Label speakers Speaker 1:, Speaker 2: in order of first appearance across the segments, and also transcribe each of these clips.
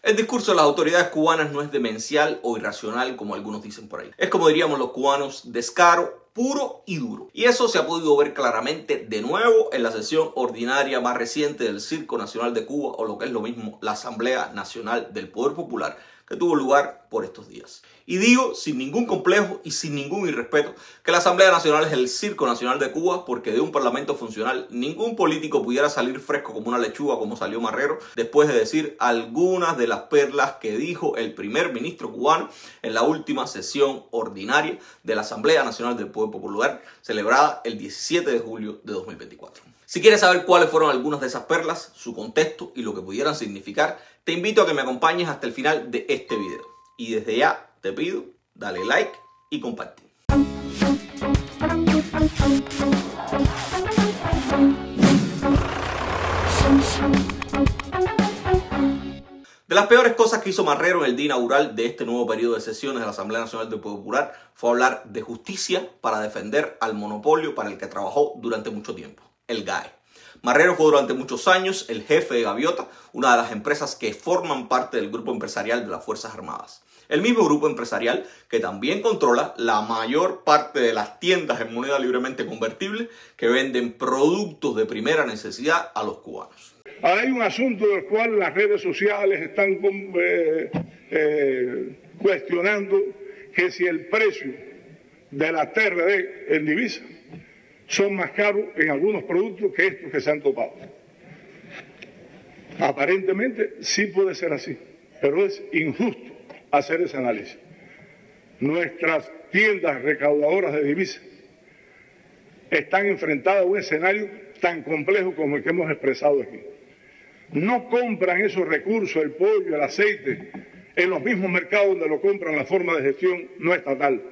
Speaker 1: El discurso de las autoridades cubanas no es demencial o irracional como algunos dicen por ahí. Es, como diríamos los cubanos, descaro puro y duro. Y eso se ha podido ver claramente de nuevo en la sesión ordinaria más reciente del Circo Nacional de Cuba, o lo que es lo mismo, la Asamblea Nacional del Poder Popular, que tuvo lugar por estos días. Y digo sin ningún complejo y sin ningún irrespeto que la Asamblea Nacional es el Circo Nacional de Cuba, porque de un parlamento funcional ningún político pudiera salir fresco como una lechuga como salió Marrero después de decir algunas de las perlas que dijo el primer ministro cubano en la última sesión ordinaria de la Asamblea Nacional del Poder Popular, celebrada el 17 de julio de 2024. Si quieres saber cuáles fueron algunas de esas perlas, su contexto y lo que pudieran significar, te invito a que me acompañes hasta el final de este video. Y desde ya te pido, dale like y comparte. De las peores cosas que hizo Marrero en el día inaugural de este nuevo periodo de sesiones de la Asamblea Nacional del Poder Popular fue hablar de justicia para defender al monopolio para el que trabajó durante mucho tiempo, el GAE. Marrero fue durante muchos años el jefe de Gaviota, una de las empresas que forman parte del grupo empresarial de las Fuerzas Armadas. El mismo grupo empresarial que también controla la mayor parte de las tiendas en moneda libremente convertible que venden productos de primera necesidad a los cubanos.
Speaker 2: Hay un asunto del cual las redes sociales están cuestionando que si el precio de la TRD en divisa son más caros en algunos productos que estos que se han topado. Aparentemente sí puede ser así, pero es injusto hacer ese análisis. Nuestras tiendas recaudadoras de divisas están enfrentadas a un escenario tan complejo como el que hemos expresado aquí. No compran esos recursos, el pollo, el aceite, en los mismos mercados donde lo compran la forma de gestión no estatal.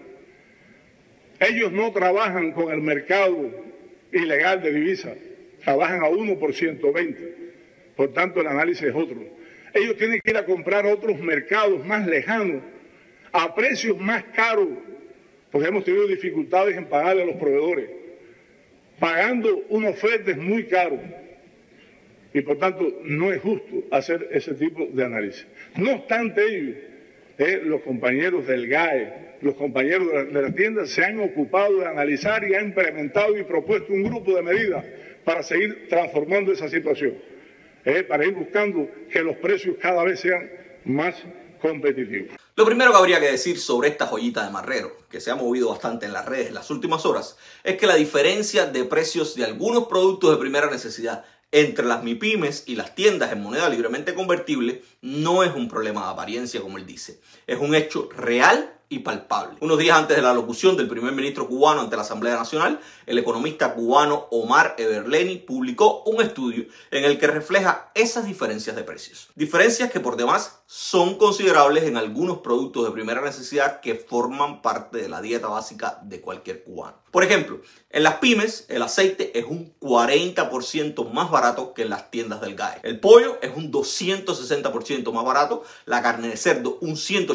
Speaker 2: Ellos no trabajan con el mercado ilegal de divisas, trabajan a 1 por 120, por tanto el análisis es otro. Ellos tienen que ir a comprar a otros mercados más lejanos, a precios más caros, porque hemos tenido dificultades en pagarle a los proveedores, pagando unos fletes muy caros. Y por tanto no es justo hacer ese tipo de análisis. No obstante ello, los compañeros del GAE, los compañeros de la tienda se han ocupado de analizar y han implementado y propuesto un grupo de medidas para seguir transformando esa situación, para ir buscando que los precios cada vez sean más competitivos.
Speaker 1: Lo primero que habría que decir sobre esta joyita de Marrero, que se ha movido bastante en las redes en las últimas horas, es que la diferencia de precios de algunos productos de primera necesidad entre las MIPYMES y las tiendas en moneda libremente convertible no es un problema de apariencia, como él dice. Es un hecho real y palpable. Unos días antes de la locución del primer ministro cubano ante la Asamblea Nacional, el economista cubano Omar Everleni publicó un estudio en el que refleja esas diferencias de precios. Diferencias que por demás son considerables en algunos productos de primera necesidad que forman parte de la dieta básica de cualquier cubano. Por ejemplo, en las pymes el aceite es un 40% más barato que en las tiendas del GAE. El pollo es un 260% más barato, la carne de cerdo un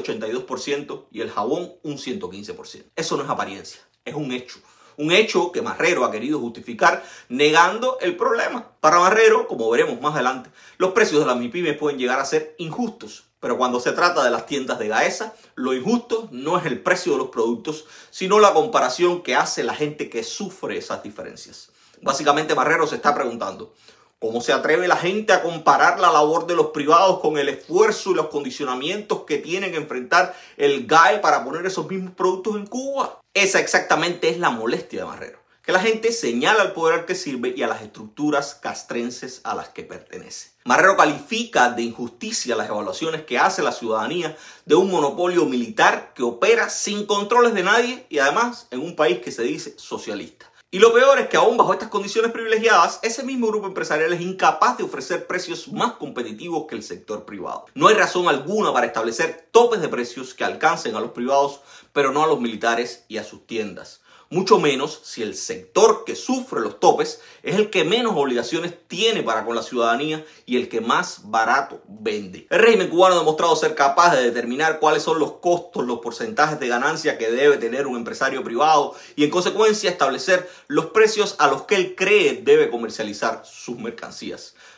Speaker 1: 182% y el jabón un 115%. Eso no es apariencia, es un hecho. Un hecho que Marrero ha querido justificar negando el problema. Para Marrero, como veremos más adelante, los precios de las MIPYMES pueden llegar a ser injustos. Pero cuando se trata de las tiendas de Gaesa, lo injusto no es el precio de los productos, sino la comparación que hace la gente que sufre esas diferencias. Básicamente Marrero se está preguntando, ¿cómo se atreve la gente a comparar la labor de los privados con el esfuerzo y los condicionamientos que tienen que enfrentar el GAE para poner esos mismos productos en Cuba? Esa exactamente es la molestia de Marrero, que la gente señala al poder al que sirve y a las estructuras castrenses a las que pertenece. Marrero califica de injusticia las evaluaciones que hace la ciudadanía de un monopolio militar que opera sin controles de nadie y además en un país que se dice socialista. Y lo peor es que aún bajo estas condiciones privilegiadas, ese mismo grupo empresarial es incapaz de ofrecer precios más competitivos que el sector privado. No hay razón alguna para establecer topes de precios que alcancen a los privados, pero no a los militares y a sus tiendas. Mucho menos si el sector que sufre los topes es el que menos obligaciones tiene para con la ciudadanía y el que más barato vende. El régimen cubano ha demostrado ser capaz de determinar cuáles son los costos, los porcentajes de ganancia que debe tener un empresario privado y en consecuencia establecer los precios a los que él cree debe comercializar sus mercancías.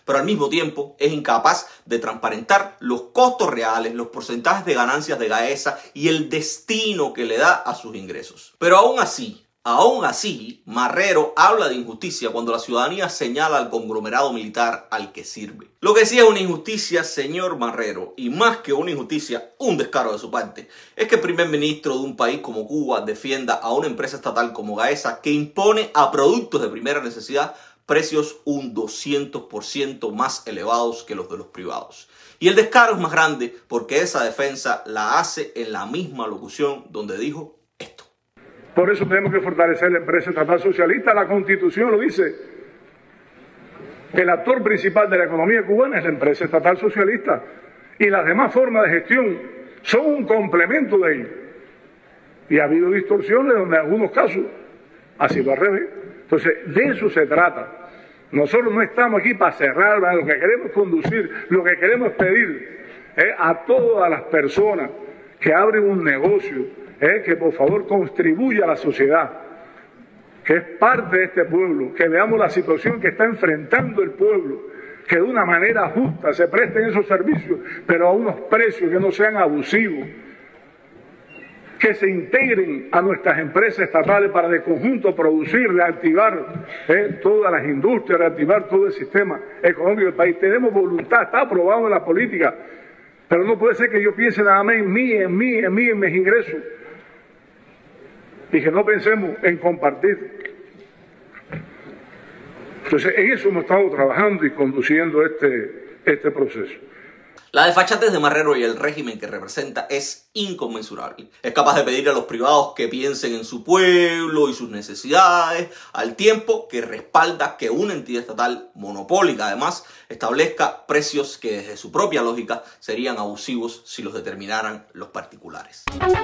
Speaker 1: pero al mismo tiempo es incapaz de transparentar los costos reales, los porcentajes de ganancias de Gaesa y el destino que le da a sus ingresos. Pero aún así, Marrero habla de injusticia cuando la ciudadanía señala al conglomerado militar al que sirve. Lo que sí es una injusticia, señor Marrero, y más que una injusticia, un descaro de su parte, es que el primer ministro de un país como Cuba defienda a una empresa estatal como Gaesa que impone a productos de primera necesidad precios un 200% más elevados que los de los privados. Y el descaro es más grande porque esa defensa la hace en la misma locución donde dijo esto.
Speaker 2: Por eso tenemos que fortalecer la empresa estatal socialista. La Constitución lo dice. El actor principal de la economía cubana es la empresa estatal socialista. Y las demás formas de gestión son un complemento de ello. Y ha habido distorsiones donde en algunos casos ha sido al revés. Entonces, de eso se trata. Nosotros no estamos aquí para cerrar, lo que queremos es conducir, lo que queremos es pedir a todas las personas que abren un negocio, que por favor contribuya a la sociedad, que es parte de este pueblo, que veamos la situación que está enfrentando el pueblo, que de una manera justa se presten esos servicios, pero a unos precios que no sean abusivos, que se integren a nuestras empresas estatales para de conjunto producir, reactivar todas las industrias, reactivar todo el sistema económico del país. Tenemos voluntad, está aprobado en la política, pero no puede ser que yo piense nada más en mí, en mis ingresos, y que no pensemos en compartir. Entonces, en eso hemos estado trabajando y conduciendo este proceso.
Speaker 1: La desfachatez de Marrero y el régimen que representa es inconmensurable. Es capaz de pedir a los privados que piensen en su pueblo y sus necesidades, al tiempo que respalda que una entidad estatal monopólica, además, establezca precios que desde su propia lógica serían abusivos si los determinaran los particulares.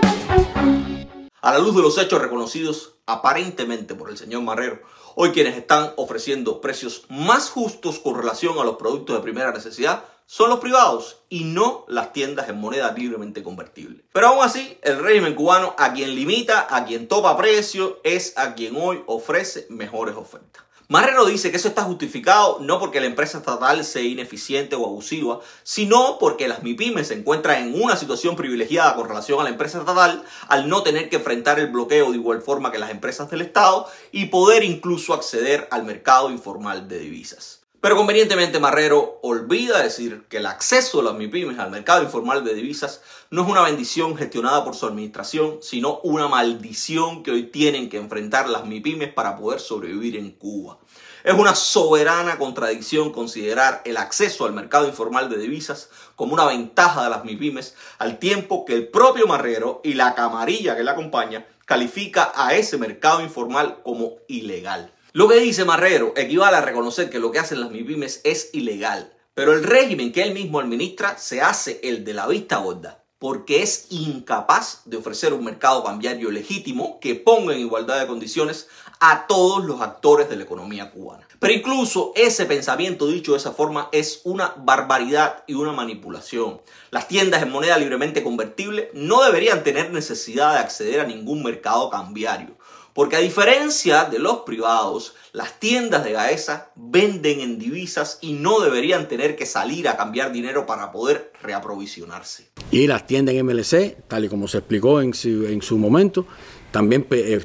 Speaker 1: A la luz de los hechos reconocidos aparentemente por el señor Marrero, hoy quienes están ofreciendo precios más justos con relación a los productos de primera necesidad son los privados y no las tiendas en moneda libremente convertible. Pero aún así, el régimen cubano a quien limita, a quien topa precio, es a quien hoy ofrece mejores ofertas. Marrero dice que eso está justificado no porque la empresa estatal sea ineficiente o abusiva, sino porque las MIPYMES se encuentran en una situación privilegiada con relación a la empresa estatal al no tener que enfrentar el bloqueo de igual forma que las empresas del Estado y poder incluso acceder al mercado informal de divisas. Pero convenientemente Marrero olvida decir que el acceso de las MIPYMES al mercado informal de divisas no es una bendición gestionada por su administración, sino una maldición que hoy tienen que enfrentar las MIPYMES para poder sobrevivir en Cuba. Es una soberana contradicción considerar el acceso al mercado informal de divisas como una ventaja de las MIPYMES, al tiempo que el propio Marrero y la camarilla que le acompaña califica a ese mercado informal como ilegal. Lo que dice Marrero equivale a reconocer que lo que hacen las MIPYMES es ilegal, pero el régimen que él mismo administra se hace el de la vista gorda, porque es incapaz de ofrecer un mercado cambiario legítimo que ponga en igualdad de condiciones a todos los actores de la economía cubana. Pero incluso ese pensamiento dicho de esa forma es una barbaridad y una manipulación. Las tiendas en moneda libremente convertible no deberían tener necesidad de acceder a ningún mercado cambiario, porque a diferencia de los privados, las tiendas de Gaesa venden en divisas y no deberían tener que salir a cambiar dinero para poder reaprovisionarse.
Speaker 3: Y las tiendas en MLC, tal y como se explicó en su momento, también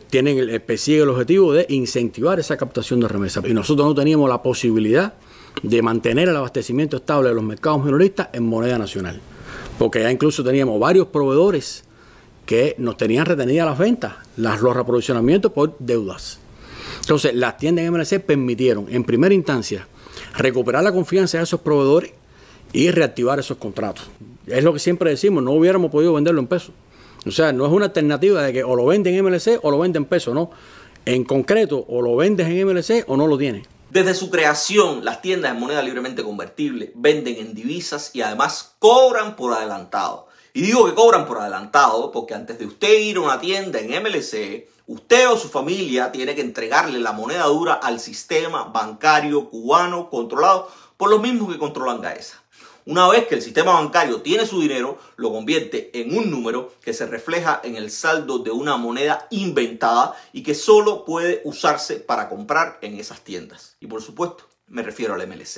Speaker 3: persigue el objetivo de incentivar esa captación de remesas. Y nosotros no teníamos la posibilidad de mantener el abastecimiento estable de los mercados minoristas en moneda nacional, porque ya incluso teníamos varios proveedores que nos tenían retenidas las ventas, los reaprovisionamientos por deudas. Entonces, las tiendas en MLC permitieron, en primera instancia, recuperar la confianza de esos proveedores y reactivar esos contratos. Es lo que siempre decimos, no hubiéramos podido venderlo en pesos. O sea, no es una alternativa de que o lo venden en MLC o lo venden en pesos, no. En concreto, o lo vendes en MLC o no lo tienes.
Speaker 1: Desde su creación, las tiendas en moneda libremente convertible venden en divisas y además cobran por adelantado. Y digo que cobran por adelantado porque antes de usted ir a una tienda en MLC, usted o su familia tiene que entregarle la moneda dura al sistema bancario cubano controlado por los mismos que controlan Gaesa. Una vez que el sistema bancario tiene su dinero, lo convierte en un número que se refleja en el saldo de una moneda inventada y que solo puede usarse para comprar en esas tiendas. Y por supuesto, me refiero al MLC.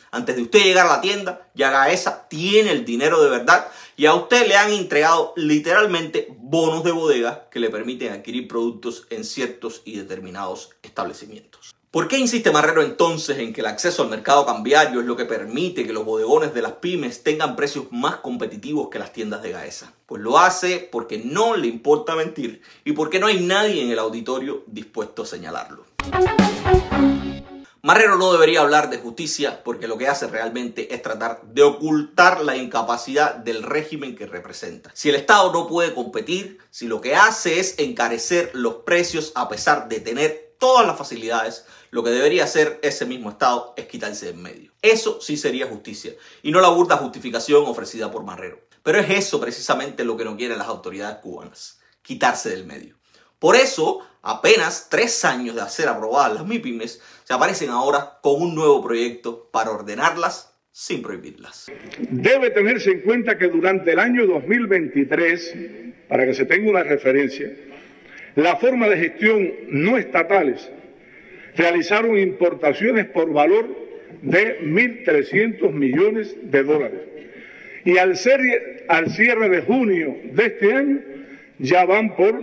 Speaker 1: Antes de usted llegar a la tienda, ya Gaesa tiene el dinero de verdad y a usted le han entregado literalmente bonos de bodega que le permiten adquirir productos en ciertos y determinados establecimientos. ¿Por qué insiste Marrero entonces en que el acceso al mercado cambiario es lo que permite que los bodegones de las pymes tengan precios más competitivos que las tiendas de Gaesa? Pues lo hace porque no le importa mentir y porque no hay nadie en el auditorio dispuesto a señalarlo. Marrero no debería hablar de justicia porque lo que hace realmente es tratar de ocultar la incapacidad del régimen que representa. Si el Estado no puede competir, si lo que hace es encarecer los precios a pesar de tener todas las facilidades, lo que debería hacer ese mismo Estado es quitarse de en medio. Eso sí sería justicia y no la burda justificación ofrecida por Marrero. Pero es eso precisamente lo que no quieren las autoridades cubanas, quitarse del medio. Por eso, apenas 3 años de hacer aprobadas las MIPYMES, se aparecen ahora con un nuevo proyecto para ordenarlas sin prohibirlas.
Speaker 2: Debe tenerse en cuenta que durante el año 2023, para que se tenga una referencia, la forma de gestión no estatales realizaron importaciones por valor de 1.300 millones de dólares. Y al cierre de junio de este año, ya van por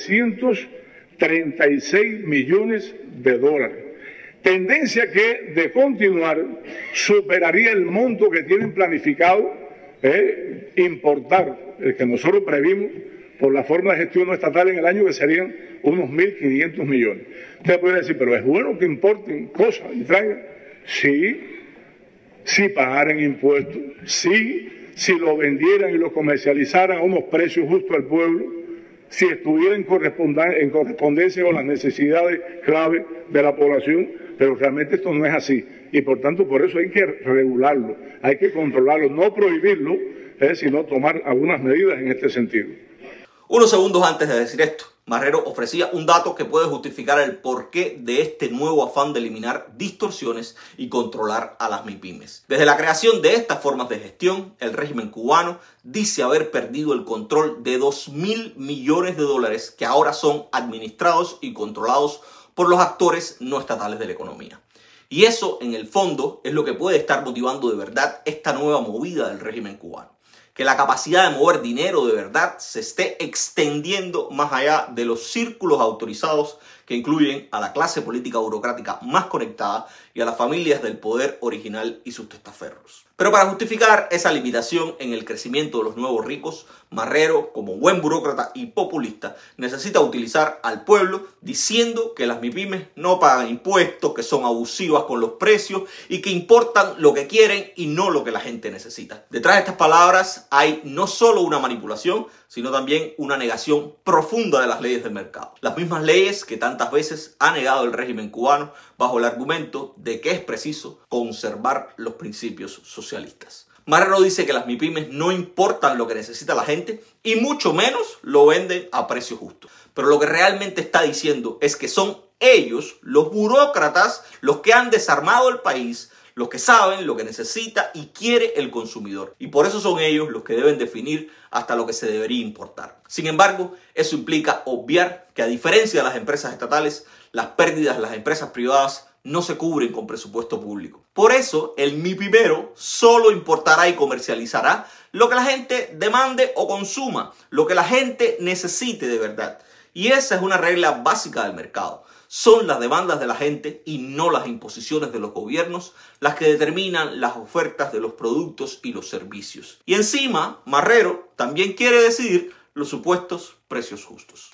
Speaker 2: 936 millones de dólares. Tendencia que, de continuar, superaría el monto que tienen planificado importar, el que nosotros previmos por la forma de gestión no estatal en el año, que serían unos 1.500 millones. Usted puede decir, pero es bueno que importen cosas y traigan. Sí, si pagaran impuestos, sí, si lo vendieran y lo comercializaran a unos precios justos al pueblo, si estuviera en correspondencia con las necesidades clave de la población, pero realmente esto no es así. Y por tanto, por eso hay que regularlo, hay que controlarlo, no prohibirlo, sino tomar algunas medidas en este sentido.
Speaker 1: Unos segundos antes de decir esto, Marrero ofrecía un dato que puede justificar el porqué de este nuevo afán de eliminar distorsiones y controlar a las MIPYMES. Desde la creación de estas formas de gestión, el régimen cubano dice haber perdido el control de 2.000 millones de dólares que ahora son administrados y controlados por los actores no estatales de la economía. Y eso, en el fondo, es lo que puede estar motivando de verdad esta nueva movida del régimen cubano. Que la capacidad de mover dinero de verdad se esté extendiendo más allá de los círculos autorizados que incluyen a la clase política burocrática más conectada y a las familias del poder original y sus testaferros. Pero para justificar esa limitación en el crecimiento de los nuevos ricos, Marrero, como buen burócrata y populista, necesita utilizar al pueblo diciendo que las MIPYMES no pagan impuestos, que son abusivas con los precios y que importan lo que quieren y no lo que la gente necesita. Detrás de estas palabras hay no solo una manipulación, sino también una negación profunda de las leyes del mercado. Las mismas leyes que tantas veces ha negado el régimen cubano bajo el argumento de que es preciso conservar los principios socialistas. Marrero dice que las MIPYMES no importan lo que necesita la gente y mucho menos lo venden a precio justo. Pero lo que realmente está diciendo es que son ellos, los burócratas, los que han desarmado el país, los que saben lo que necesita y quiere el consumidor. Y por eso son ellos los que deben definir hasta lo que se debería importar. Sin embargo, eso implica obviar que a diferencia de las empresas estatales, las pérdidas de las empresas privadas no se cubren con presupuesto público. Por eso, el MIPYMEro solo importará y comercializará lo que la gente demande o consuma, lo que la gente necesite de verdad. Y esa es una regla básica del mercado. Son las demandas de la gente y no las imposiciones de los gobiernos las que determinan las ofertas de los productos y los servicios. Y encima, Marrero también quiere decidir los supuestos precios justos.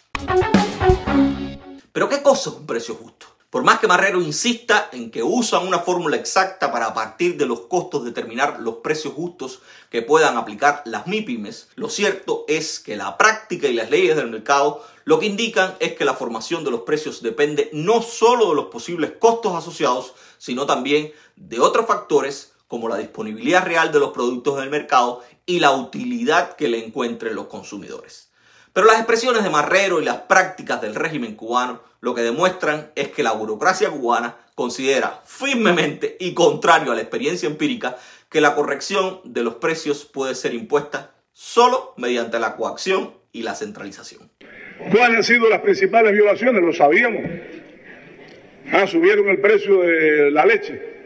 Speaker 1: ¿Pero qué cosa es un precio justo? Por más que Marrero insista en que usan una fórmula exacta para a partir de los costos determinar los precios justos que puedan aplicar las MIPYMES, lo cierto es que la práctica y las leyes del mercado lo que indican es que la formación de los precios depende no solo de los posibles costos asociados, sino también de otros factores como la disponibilidad real de los productos del mercado y la utilidad que le encuentren los consumidores. Pero las expresiones de Marrero y las prácticas del régimen cubano lo que demuestran es que la burocracia cubana considera firmemente y contrario a la experiencia empírica que la corrección de los precios puede ser impuesta solo mediante la coacción y la centralización.
Speaker 2: ¿Cuáles han sido las principales violaciones? Lo sabíamos. Subieron el precio de la leche.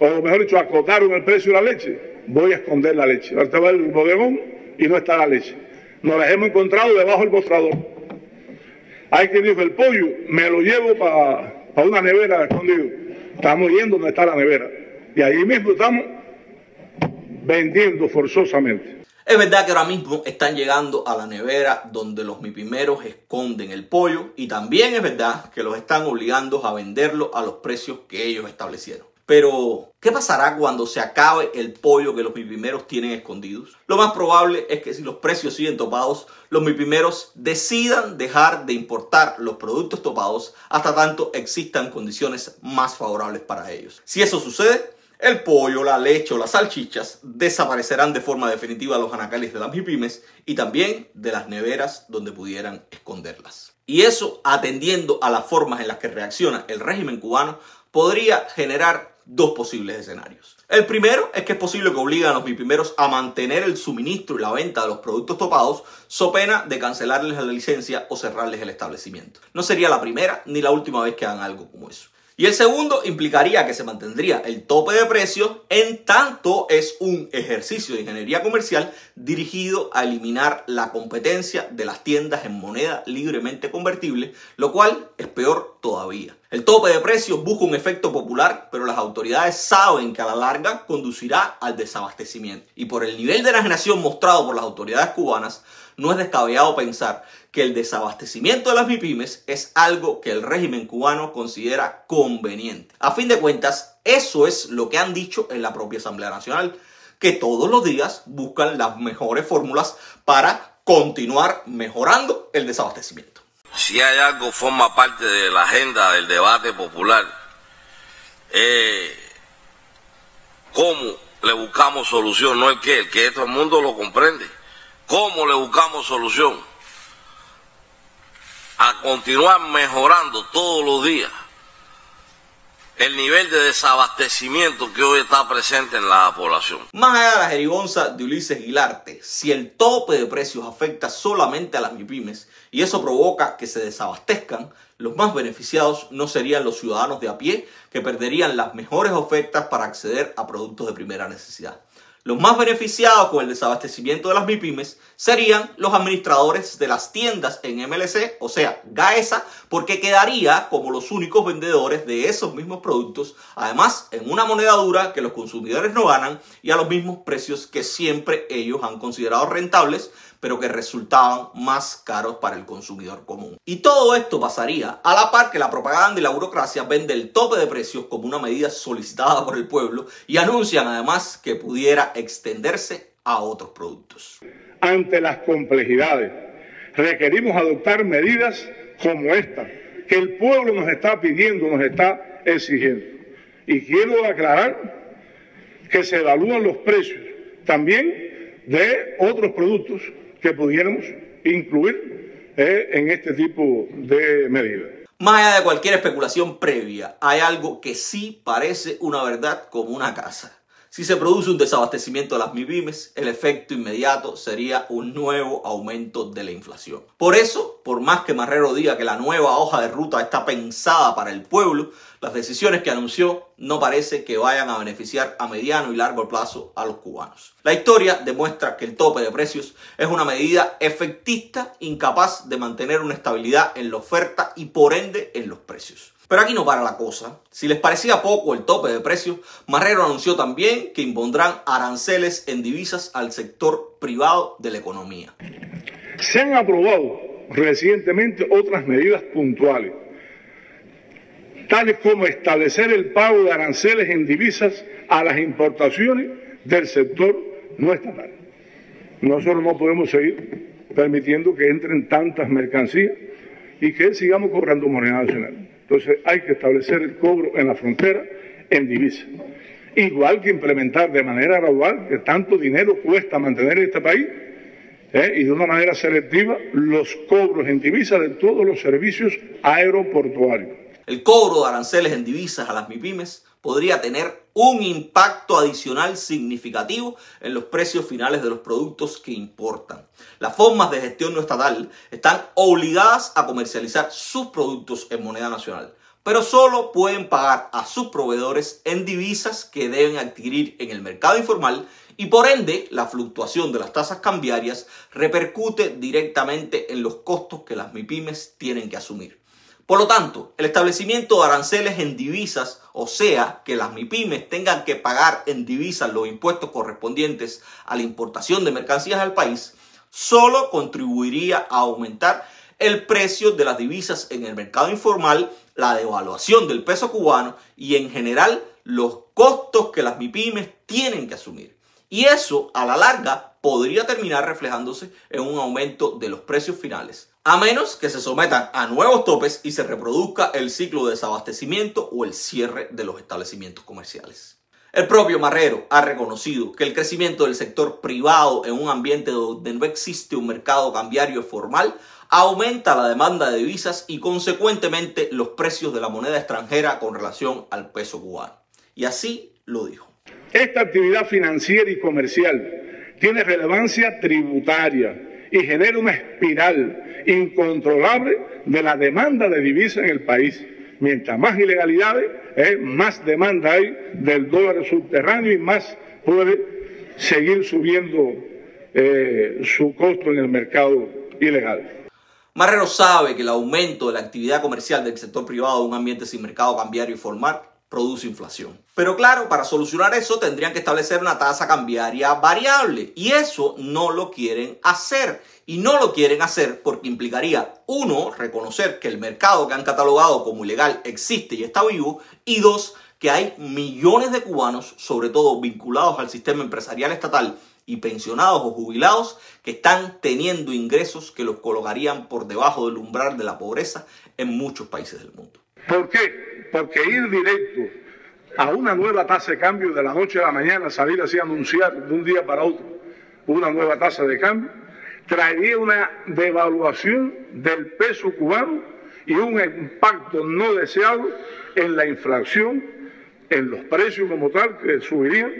Speaker 2: o mejor dicho, acotaron el precio de la leche, voy a esconder la leche. Ahora te va el bodegón y no está la leche. Nos las hemos encontrado debajo del mostrador. Hay quien dijo, el pollo me lo llevo para una nevera escondido. Estamos yendo donde está la nevera. Y ahí mismo estamos vendiendo forzosamente.
Speaker 1: Es verdad que ahora mismo están llegando a la nevera donde los mipimeros esconden el pollo, y también es verdad que los están obligando a venderlo a los precios que ellos establecieron. Pero, ¿qué pasará cuando se acabe el pollo que los mipimeros tienen escondidos? Lo más probable es que si los precios siguen topados, los mipimeros decidan dejar de importar los productos topados hasta tanto existan condiciones más favorables para ellos. Si eso sucede, el pollo, la leche o las salchichas desaparecerán de forma definitiva de los anaqueles de las mipymes y también de las neveras donde pudieran esconderlas. Y eso, atendiendo a las formas en las que reacciona el régimen cubano, podría generar dos posibles escenarios. El primero es que es posible que obliguen a los mipymeros a mantener el suministro y la venta de los productos topados, so pena de cancelarles la licencia o cerrarles el establecimiento. No sería la primera ni la última vez que hagan algo como eso. Y el segundo implicaría que se mantendría el tope de precios, en tanto es un ejercicio de ingeniería comercial dirigido a eliminar la competencia de las tiendas en moneda libremente convertible, lo cual es peor todavía. El tope de precios busca un efecto popular, pero las autoridades saben que a la larga conducirá al desabastecimiento. Y por el nivel de enajenación mostrado por las autoridades cubanas, no es descabellado pensar que el desabastecimiento de las mipymes es algo que el régimen cubano considera conveniente. A fin de cuentas, eso es lo que han dicho en la propia Asamblea Nacional, que todos los días buscan las mejores fórmulas para continuar mejorando el desabastecimiento.
Speaker 4: Si hay algo que forma parte de la agenda del debate popular, cómo le buscamos solución, no el que todo el mundo lo comprende. ¿Cómo le buscamos solución? A continuar mejorando todos los días el nivel de desabastecimiento que hoy está presente en la población.
Speaker 1: Más allá de la jerigonza de Ulises Guilarte, si el tope de precios afecta solamente a las mipymes y eso provoca que se desabastezcan, los más beneficiados no serían los ciudadanos de a pie, que perderían las mejores ofertas para acceder a productos de primera necesidad. Los más beneficiados con el desabastecimiento de las mipymes serían los administradores de las tiendas en MLC, o sea, Gaesa, porque quedaría como los únicos vendedores de esos mismos productos, además en una moneda dura que los consumidores no ganan y a los mismos precios que siempre ellos han considerado rentables, pero que resultaban más caros para el consumidor común. Y todo esto pasaría a la par que la propaganda y la burocracia vende el tope de precios como una medida solicitada por el pueblo y anuncian además que pudiera extenderse a otros productos.
Speaker 2: Ante las complejidades, requerimos adoptar medidas como esta, que el pueblo nos está pidiendo, nos está exigiendo. Y quiero aclarar que se evalúan los precios también de otros productos que pudiéramos incluir en este tipo de medidas.
Speaker 1: Más allá de cualquier especulación previa, hay algo que sí parece una verdad como una casa. Si se produce un desabastecimiento de las mipymes, el efecto inmediato sería un nuevo aumento de la inflación. Por eso, por más que Marrero diga que la nueva hoja de ruta está pensada para el pueblo, las decisiones que anunció no parece que vayan a beneficiar a mediano y largo plazo a los cubanos. La historia demuestra que el tope de precios es una medida efectista, incapaz de mantener una estabilidad en la oferta y por ende en los precios. Pero aquí no para la cosa. Si les parecía poco el tope de precios, Marrero anunció también que impondrán aranceles en divisas al sector privado de la economía.
Speaker 2: Se han aprobado recientemente otras medidas puntuales, tales como establecer el pago de aranceles en divisas a las importaciones del sector no estatal. Nosotros no podemos seguir permitiendo que entren tantas mercancías y que sigamos cobrando moneda nacional. Entonces hay que establecer el cobro en la frontera en divisas. Igual que implementar de manera gradual, que tanto dinero cuesta mantener este país, y de una manera selectiva los cobros en divisas de todos los servicios aeroportuarios.
Speaker 1: El cobro de aranceles en divisas a las mipymes podría tener un impacto adicional significativo en los precios finales de los productos que importan. Las formas de gestión no estatal están obligadas a comercializar sus productos en moneda nacional. pero solo pueden pagar a sus proveedores en divisas que deben adquirir en el mercado informal y por ende la fluctuación de las tasas cambiarias repercute directamente en los costos que las MIPYMES tienen que asumir. Por lo tanto, el establecimiento de aranceles en divisas, o sea, que las MIPYMES tengan que pagar en divisas los impuestos correspondientes a la importación de mercancías al país, solo contribuiría a aumentar el precio de las divisas en el mercado informal, la devaluación del peso cubano y en general los costos que las MIPYMES tienen que asumir. Y eso a la larga podría terminar reflejándose en un aumento de los precios finales, a menos que se sometan a nuevos topes y se reproduzca el ciclo de desabastecimiento o el cierre de los establecimientos comerciales. El propio Marrero ha reconocido que el crecimiento del sector privado en un ambiente donde no existe un mercado cambiario formal aumenta la demanda de divisas y consecuentemente los precios de la moneda extranjera con relación al peso cubano. Y así lo dijo.
Speaker 2: Esta actividad financiera y comercial tiene relevancia tributaria y genera una espiral incontrolable de la demanda de divisas en el país. Mientras más ilegalidades, más demanda hay del dólar subterráneo y más puede seguir subiendo su costo en el mercado ilegal.
Speaker 1: Marrero sabe que el aumento de la actividad comercial del sector privado en un ambiente sin mercado cambiario y formal produce inflación. Pero claro, para solucionar eso tendrían que establecer una tasa cambiaria variable y eso no lo quieren hacer. Y no lo quieren hacer porque implicaría, uno, reconocer que el mercado que han catalogado como ilegal existe y está vivo, y dos, que hay millones de cubanos, sobre todo vinculados al sistema empresarial estatal y pensionados o jubilados, que están teniendo ingresos que los colocarían por debajo del umbral de la pobreza en muchos países del mundo.
Speaker 2: ¿Por qué? Porque ir directo a una nueva tasa de cambio de la noche a la mañana, salir así a anunciar de un día para otro una nueva tasa de cambio, traería una devaluación del peso cubano y un impacto no deseado en la inflación, en los precios como tal, que subirían,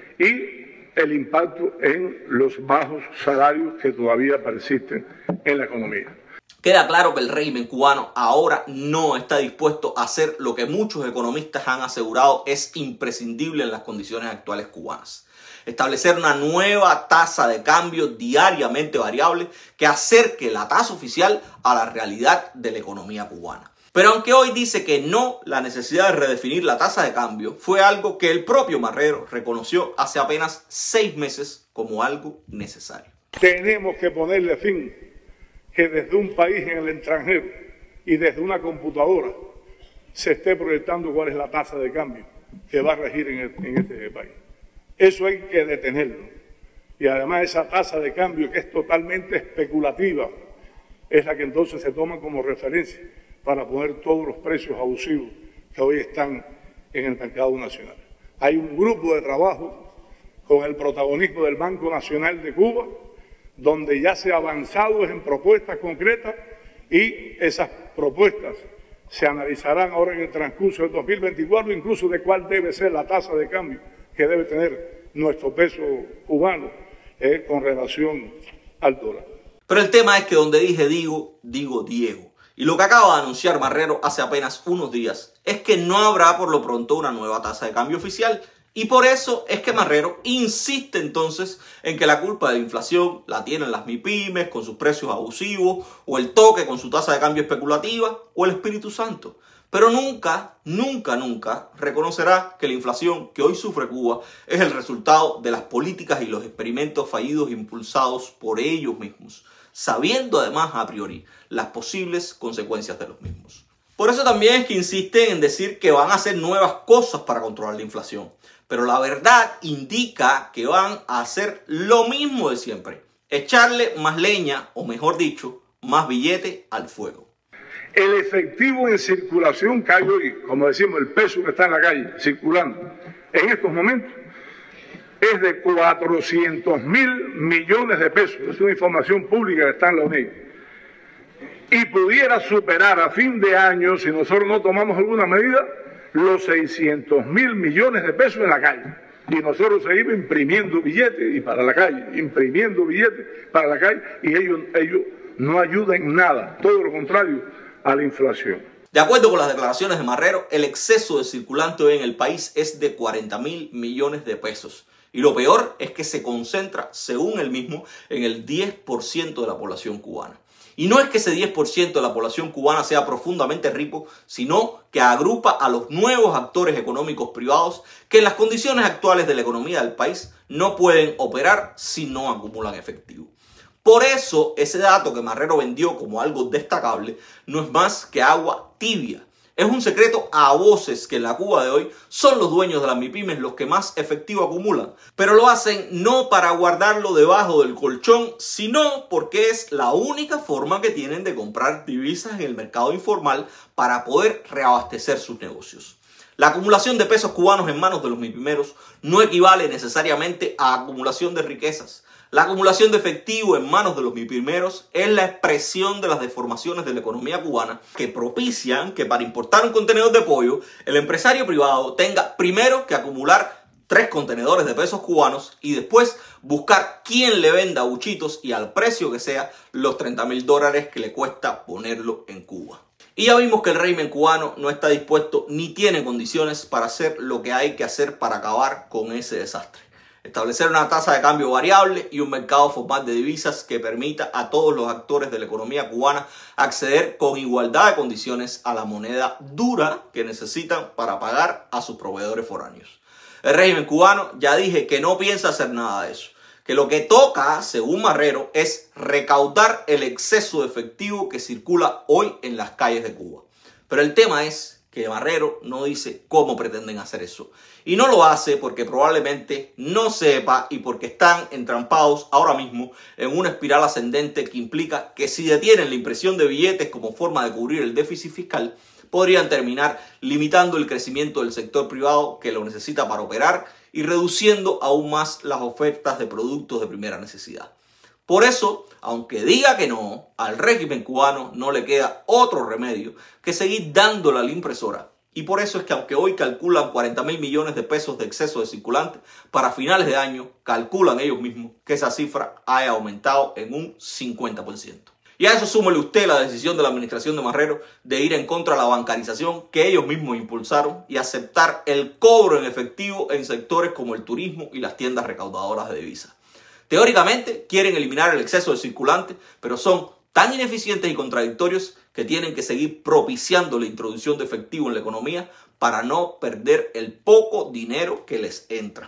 Speaker 2: y el impacto en los bajos salarios que todavía persisten en la economía.
Speaker 1: Queda claro que el régimen cubano ahora no está dispuesto a hacer lo que muchos economistas han asegurado es imprescindible en las condiciones actuales cubanas. Establecer una nueva tasa de cambio diariamente variable que acerque la tasa oficial a la realidad de la economía cubana. Pero aunque hoy dice que no, la necesidad de redefinir la tasa de cambio fue algo que el propio Marrero reconoció hace apenas 6 meses como algo necesario.
Speaker 2: Tenemos que ponerle fin que desde un país en el extranjero y desde una computadora se esté proyectando cuál es la tasa de cambio que va a regir en este país. Eso hay que detenerlo. Y además esa tasa de cambio que es totalmente especulativa es la que entonces se toma como referencia para poner todos los precios abusivos que hoy están en el mercado nacional. Hay un grupo de trabajo con el protagonismo del Banco Nacional de Cuba, donde ya se ha avanzado en propuestas concretas y esas propuestas se analizarán ahora en el transcurso del 2024, incluso de cuál debe ser la tasa de cambio que debe tener nuestro peso cubano con relación al dólar.
Speaker 1: Pero el tema es que donde dije digo Diego. Y lo que acaba de anunciar Marrero hace apenas unos días es que no habrá por lo pronto una nueva tasa de cambio oficial. Y por eso es que Marrero insiste entonces en que la culpa de la inflación la tienen las MIPYMES con sus precios abusivos, o el toque con su tasa de cambio especulativa, o el Espíritu Santo. Pero nunca reconocerá que la inflación que hoy sufre Cuba es el resultado de las políticas y los experimentos fallidos impulsados por ellos mismos, sabiendo además a priori las posibles consecuencias de los mismos. Por eso también es que insisten en decir que van a hacer nuevas cosas para controlar la inflación. Pero la verdad indica que van a hacer lo mismo de siempre. Echarle más leña, o mejor dicho, más billete al fuego.
Speaker 2: El efectivo en circulación que hay hoy, como decimos, el peso que está en la calle circulando en estos momentos, es de 400.000 millones de pesos. Es una información pública que está en la UNED. Y pudiera superar a fin de año, si nosotros no tomamos alguna medida, los 600.000 millones de pesos en la calle. Y nosotros seguimos imprimiendo billetes y para la calle, imprimiendo billetes para la calle, y ellos no ayudan en nada, todo lo contrario a la inflación.
Speaker 1: De acuerdo con las declaraciones de Marrero, el exceso de circulante hoy en el país es de 40.000 millones de pesos. Y lo peor es que se concentra, según él mismo, en el 10% de la población cubana. Y no es que ese 10% de la población cubana sea profundamente rico, sino que agrupa a los nuevos actores económicos privados que en las condiciones actuales de la economía del país no pueden operar si no acumulan efectivo. Por eso, ese dato que Marrero vendió como algo destacable no es más que agua tibia. Es un secreto a voces que en la Cuba de hoy son los dueños de las MIPYMES los que más efectivo acumulan. Pero lo hacen no para guardarlo debajo del colchón, sino porque es la única forma que tienen de comprar divisas en el mercado informal para poder reabastecer sus negocios. La acumulación de pesos cubanos en manos de los MIPYMeros no equivale necesariamente a acumulación de riquezas. La acumulación de efectivo en manos de los MIPYMeros es la expresión de las deformaciones de la economía cubana que propician que para importar un contenedor de pollo, el empresario privado tenga primero que acumular 3 contenedores de pesos cubanos y después buscar quién le venda a buchitos y al precio que sea los $30.000 que le cuesta ponerlo en Cuba. Y ya vimos que el régimen cubano no está dispuesto ni tiene condiciones para hacer lo que hay que hacer para acabar con ese desastre. Establecer una tasa de cambio variable y un mercado formal de divisas que permita a todos los actores de la economía cubana acceder con igualdad de condiciones a la moneda dura que necesitan para pagar a sus proveedores foráneos. El régimen cubano, ya dije, que no piensa hacer nada de eso. Que lo que toca, según Marrero, es recaudar el exceso de efectivo que circula hoy en las calles de Cuba. Pero el tema es que Marrero no dice cómo pretenden hacer eso. Y no lo hace porque probablemente no sepa y porque están entrampados ahora mismo en una espiral ascendente que implica que si detienen la impresión de billetes como forma de cubrir el déficit fiscal, podrían terminar limitando el crecimiento del sector privado que lo necesita para operar y reduciendo aún más las ofertas de productos de primera necesidad. Por eso, aunque diga que no, al régimen cubano no le queda otro remedio que seguir dándole a la impresora. Y por eso es que aunque hoy calculan 40.000 millones de pesos de exceso de circulante, para finales de año calculan ellos mismos que esa cifra haya aumentado en un 50%. Y a eso súmele usted la decisión de la administración de Marrero de ir en contra de la bancarización que ellos mismos impulsaron y aceptar el cobro en efectivo en sectores como el turismo y las tiendas recaudadoras de divisas. Teóricamente quieren eliminar el exceso de circulante, pero son tan ineficientes y contradictorios que tienen que seguir propiciando la introducción de efectivo en la economía para no perder el poco dinero que les entra.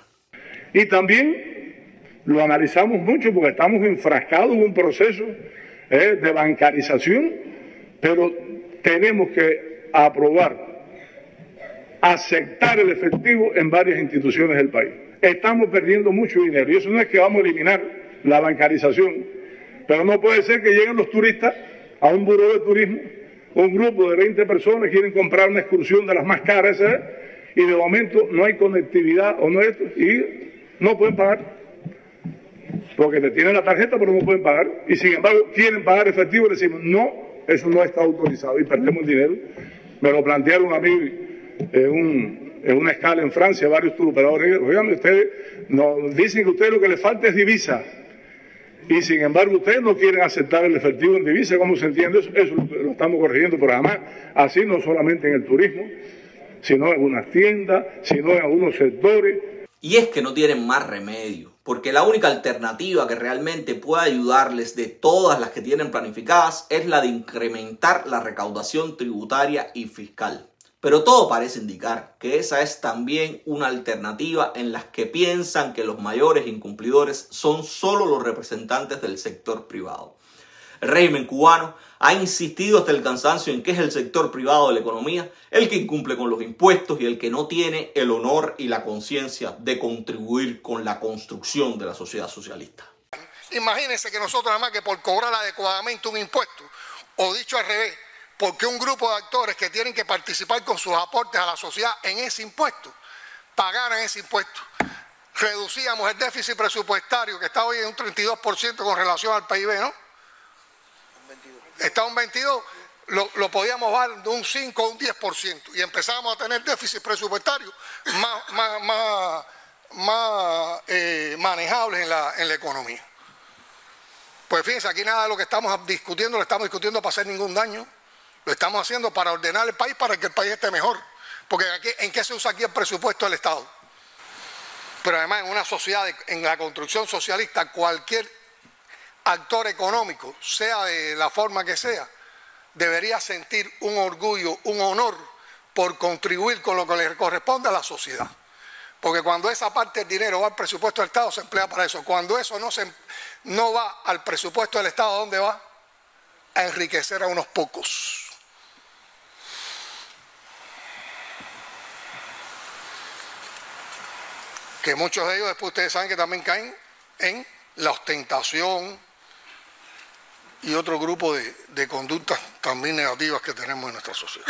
Speaker 2: Y también lo analizamos mucho porque estamos enfrascados en un proceso de bancarización, pero tenemos que aprobar, aceptar el efectivo en varias instituciones del país. Estamos perdiendo mucho dinero y eso no es que vamos a eliminar la bancarización, pero no puede ser que lleguen los turistas a un buró de turismo, un grupo de 20 personas quieren comprar una excursión de las más caras y de momento no hay conectividad o no esto y no pueden pagar. Porque te tienen la tarjeta pero no pueden pagar y sin embargo quieren pagar efectivo y decimos no, eso no está autorizado y perdemos el dinero. Me lo plantearon a mí en una escala en Francia, varios turoperadores. Oigan, ustedes nos dicen que a ustedes lo que les falta es divisa y sin embargo ustedes no quieren aceptar el efectivo en divisa. ¿Cómo se entiende eso? Eso lo estamos corrigiendo, pero además así no solamente en el turismo, sino en algunas tiendas, sino en algunos sectores.
Speaker 1: Y es que no tienen más remedio, porque la única alternativa que realmente puede ayudarles de todas las que tienen planificadas es la de incrementar la recaudación tributaria y fiscal. Pero todo parece indicar que esa es también una alternativa en las que piensan que los mayores incumplidores son solo los representantes del sector privado. El régimen cubano ha insistido hasta el cansancio en que es el sector privado de la economía el que incumple con los impuestos y el que no tiene el honor y la conciencia de contribuir con la construcción de la sociedad socialista.
Speaker 5: Imagínense que nosotros nada más que por cobrar adecuadamente un impuesto, o dicho al revés, porque un grupo de actores que tienen que participar con sus aportes a la sociedad en ese impuesto, pagaran ese impuesto, reducíamos el déficit presupuestario que está hoy en un 32% con relación al PIB, ¿no? Está un 22%, lo podíamos bajar de un 5 o un 10% y empezamos a tener déficit presupuestario más manejables en la economía. Pues fíjense, aquí nada de lo que estamos discutiendo lo estamos discutiendo para hacer ningún daño. Lo estamos haciendo para ordenar el país, para que el país esté mejor. Porque aquí, ¿en qué se usa aquí el presupuesto del Estado? Pero además en una sociedad, en la construcción socialista, cualquier actor económico, sea de la forma que sea, debería sentir un orgullo, un honor por contribuir con lo que le corresponde a la sociedad. Porque cuando esa parte del dinero va al presupuesto del Estado, se emplea para eso. Cuando eso no va al presupuesto del Estado, ¿a dónde va? A enriquecer a unos pocos. Que muchos de ellos después ustedes saben que también caen en la ostentación y otro grupo de conductas también negativas que tenemos en nuestra sociedad.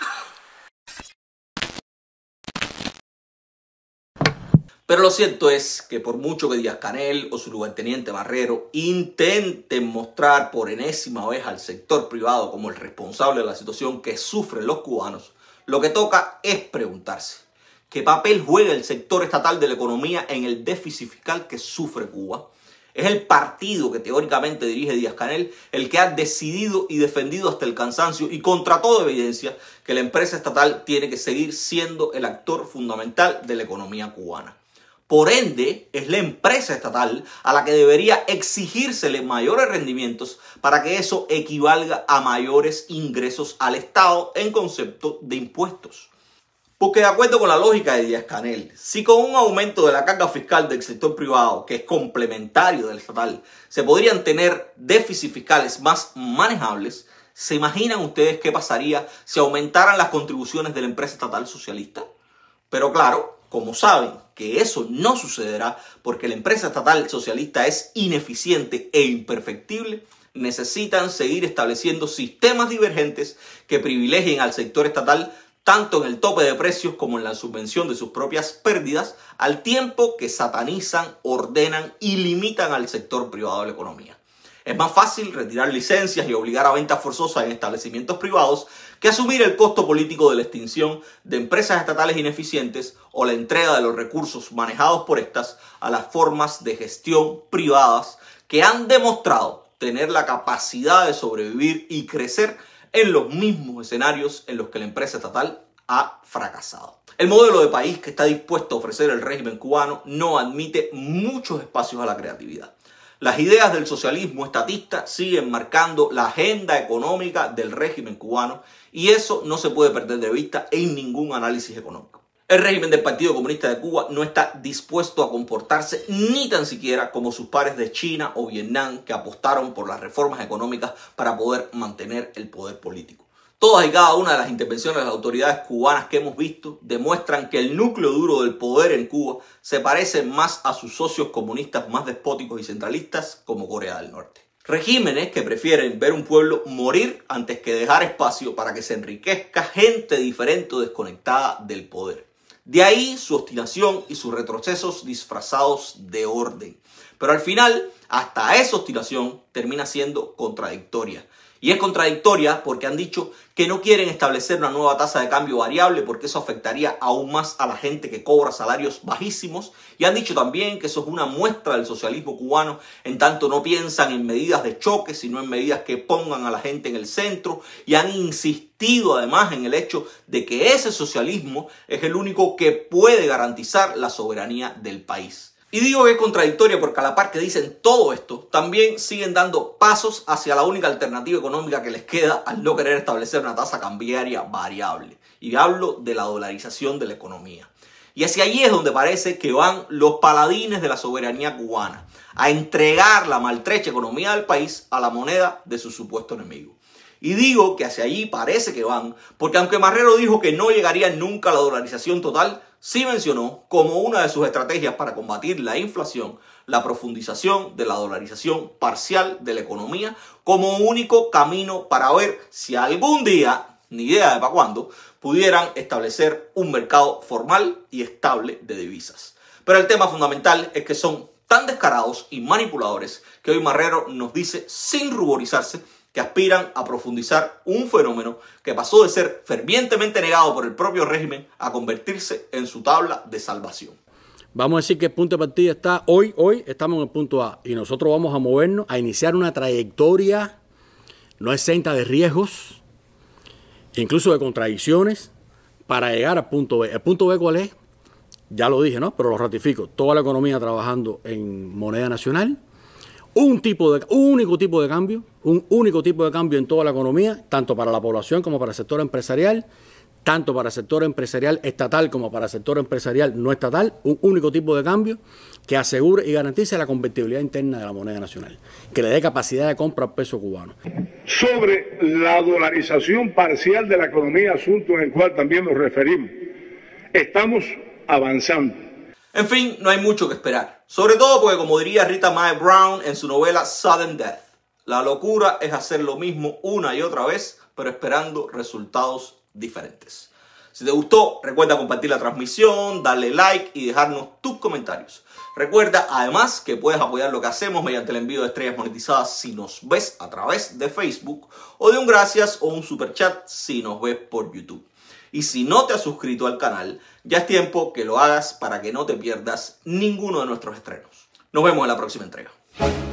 Speaker 1: Pero lo cierto es que por mucho que Díaz-Canel o su lugarteniente Marrero intenten mostrar por enésima vez al sector privado como el responsable de la situación que sufren los cubanos, lo que toca es preguntarse: ¿qué papel juega el sector estatal de la economía en el déficit fiscal que sufre Cuba? Es el partido que teóricamente dirige Díaz-Canel el que ha decidido y defendido hasta el cansancio y contra toda evidencia que la empresa estatal tiene que seguir siendo el actor fundamental de la economía cubana. Por ende, es la empresa estatal a la que debería exigírsele mayores rendimientos para que eso equivalga a mayores ingresos al Estado en concepto de impuestos. Porque de acuerdo con la lógica de Díaz-Canel, si con un aumento de la carga fiscal del sector privado, que es complementario del estatal, se podrían tener déficits fiscales más manejables, ¿se imaginan ustedes qué pasaría si aumentaran las contribuciones de la empresa estatal socialista? Pero claro, como saben que eso no sucederá porque la empresa estatal socialista es ineficiente e imperfectible, necesitan seguir estableciendo sistemas divergentes que privilegien al sector estatal tanto en el tope de precios como en la subvención de sus propias pérdidas, al tiempo que satanizan, ordenan y limitan al sector privado de la economía. Es más fácil retirar licencias y obligar a ventas forzosas en establecimientos privados que asumir el costo político de la extinción de empresas estatales ineficientes o la entrega de los recursos manejados por estas a las formas de gestión privadas que han demostrado tener la capacidad de sobrevivir y crecer en los mismos escenarios en los que la empresa estatal ha fracasado. El modelo de país que está dispuesto a ofrecer el régimen cubano no admite muchos espacios a la creatividad. Las ideas del socialismo estatista siguen marcando la agenda económica del régimen cubano y eso no se puede perder de vista en ningún análisis económico. El régimen del Partido Comunista de Cuba no está dispuesto a comportarse ni tan siquiera como sus pares de China o Vietnam que apostaron por las reformas económicas para poder mantener el poder político. Todas y cada una de las intervenciones de las autoridades cubanas que hemos visto demuestran que el núcleo duro del poder en Cuba se parece más a sus socios comunistas más despóticos y centralistas como Corea del Norte. Regímenes que prefieren ver un pueblo morir antes que dejar espacio para que se enriquezca gente diferente o desconectada del poder. De ahí su obstinación y sus retrocesos disfrazados de orden. Pero al final, hasta esa obstinación termina siendo contradictoria. Y es contradictoria porque han dicho que no quieren establecer una nueva tasa de cambio variable porque eso afectaría aún más a la gente que cobra salarios bajísimos. Y han dicho también que eso es una muestra del socialismo cubano, en tanto no piensan en medidas de choque, sino en medidas que pongan a la gente en el centro. Y han insistido además en el hecho de que ese socialismo es el único que puede garantizar la soberanía del país. Y digo que es contradictorio porque a la par que dicen todo esto, también siguen dando pasos hacia la única alternativa económica que les queda al no querer establecer una tasa cambiaria variable. Y hablo de la dolarización de la economía. Y hacia allí es donde parece que van los paladines de la soberanía cubana, a entregar la maltrecha economía del país a la moneda de su supuesto enemigo. Y digo que hacia allí parece que van, porque aunque Marrero dijo que no llegaría nunca a la dolarización total, sí mencionó como una de sus estrategias para combatir la inflación la profundización de la dolarización parcial de la economía como único camino para ver si algún día, ni idea de para cuándo, pudieran establecer un mercado formal y estable de divisas. Pero el tema fundamental es que son tan descarados y manipuladores que hoy Marrero nos dice sin ruborizarse que aspiran a profundizar un fenómeno que pasó de ser fervientemente negado por el propio régimen a convertirse en su tabla de salvación.
Speaker 3: Vamos a decir que el punto de partida está hoy estamos en el punto A y nosotros vamos a movernos a iniciar una trayectoria no exenta de riesgos incluso de contradicciones, para llegar al punto B. ¿El punto B cuál es? Ya lo dije, ¿no? Pero lo ratifico. Toda la economía trabajando en moneda nacional. Un único tipo de cambio en toda la economía, tanto para la población como para el sector empresarial, tanto para el sector empresarial estatal como para el sector empresarial no estatal, un único tipo de cambio que asegure y garantice la convertibilidad interna de la moneda nacional, que le dé capacidad de compra al peso cubano.
Speaker 2: Sobre la dolarización parcial de la economía, asunto en el cual también nos referimos, estamos avanzando.
Speaker 1: En fin, no hay mucho que esperar. Sobre todo porque, como diría Rita Mae Brown en su novela Sudden Death, la locura es hacer lo mismo una y otra vez, pero esperando resultados diferentes. Si te gustó, recuerda compartir la transmisión, darle like y dejarnos tus comentarios. Recuerda además que puedes apoyar lo que hacemos mediante el envío de estrellas monetizadas si nos ves a través de Facebook, o de un gracias o un super chat si nos ves por YouTube. Y si no te has suscrito al canal, ya es tiempo que lo hagas para que no te pierdas ninguno de nuestros estrenos. Nos vemos en la próxima entrega.